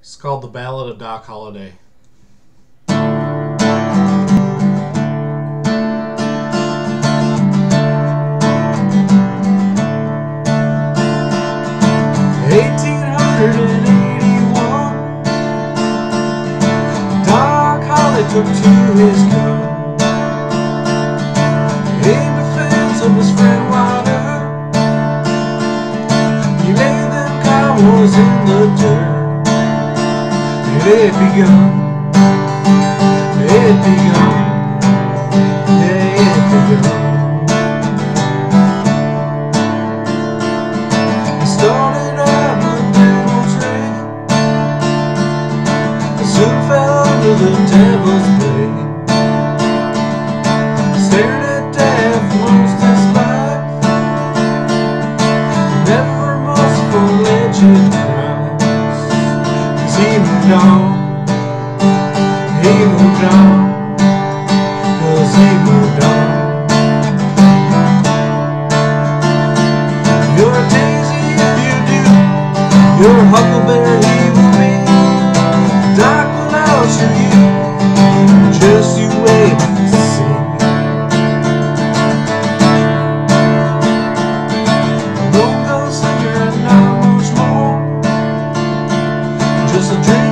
It's called The Ballad of Doc Holliday. 1881, Doc Holly took to his gun in defense of his friend Wilder. He laid them cowboys in the dirt. It had begun, it had begun, yeah, it had begun. He started out the devil's rain, soon fell under the devil's blade, stared at death most his life, never remorseful legend cries, 'cause he moved on. He moved on, 'cause he moved on. You're a daisy if you do, you're a huckleberry he will be. Doc will outshoot you, just you wait and see. No gunslinger and not much more, just a dream.